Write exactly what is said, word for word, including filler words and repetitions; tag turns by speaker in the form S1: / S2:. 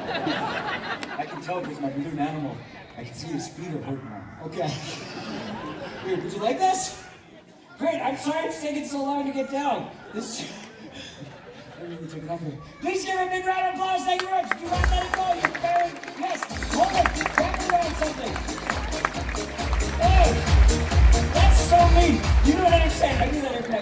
S1: I can tell because my balloon animal, I can see his feet are hurting now. Okay. Here, would you like this? Great, I'm sorry it's taking so long to get down. This... I really took it off here. Please give a big round of applause. Thank you very much. Do not let it go. You're very... Yes. Hold it. Back